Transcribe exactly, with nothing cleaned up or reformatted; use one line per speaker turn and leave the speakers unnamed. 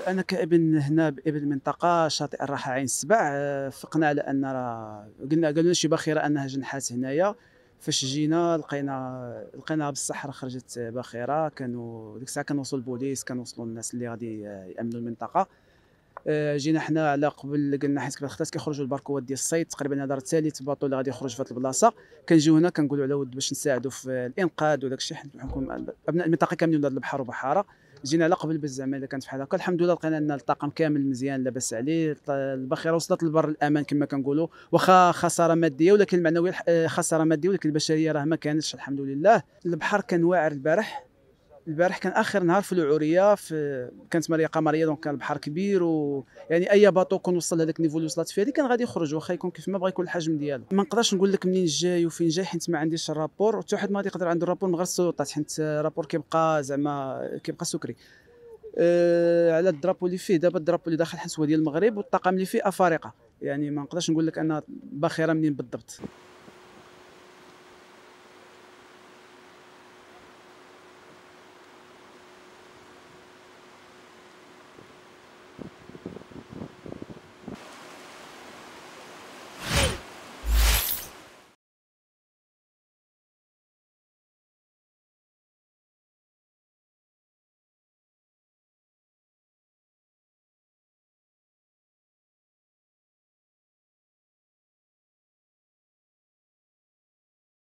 أنا كابن هنا بابن المنطقة شاطئ الراحة عين السبع. آه، فقنا على أن راه قلنا قالوا لنا شي باخرة أنها جنحات هنايا. فاش جينا لقينا لقينا بصح راه خرجت باخرة. كانوا ديك الساعة كنوصلوا البوليس، كنوصلوا الناس اللي غادي آه، يأمنوا المنطقة. آه، جينا حنا على قبل قلنا حيت الخطات كيخرجوا الباركوات ديال الصيد تقريبا. هذا راه ثالث باطو اللي غادي يخرج في هذه البلاصه. كنجيو هنا كنقولوا على ود باش نساعدوا في الانقاذ وداك الشيء، حيت بحكم ابناء المنطقه كاملين ولاد البحر وبحاره. جينا على قبل باش زعما اذا كانت بحال هكا. الحمد لله لقينا ان الطاقم كامل مزيان لاباس عليه. الباخره وصلت للبر الامان كما كنقولوا، واخا خساره ماديه ولكن المعنويه الح- خساره ماديه، ولكن البشريه راه ما كانتش الحمد لله. البحر كان واعر البارح. البارح كان اخر نهار في العوريه، في كانت ماريه قمريه، دونك كان البحر كبير، و يعني اي باطو كون وصل لهذاك النيفو اللي وصلت فيه هذه كان غادي يخرج، واخا يكون كيف ما بغى يكون الحجم ديالو. ما نقدرش نقول لك منين جاي وفين جاي حيت ما عنديش الرابور، وحتى واحد ما غادي يقدر عنده الرابور من غير السلطات، حيت الرابور كيبقى زعما كيبقى سكري. أه على الدرابو اللي فيه دابا، الدرابو اللي داخل حيت هو ديال المغرب، والطاقم اللي فيه افارقه. يعني ما نقدرش نقول لك انا باخره منين بالضبط.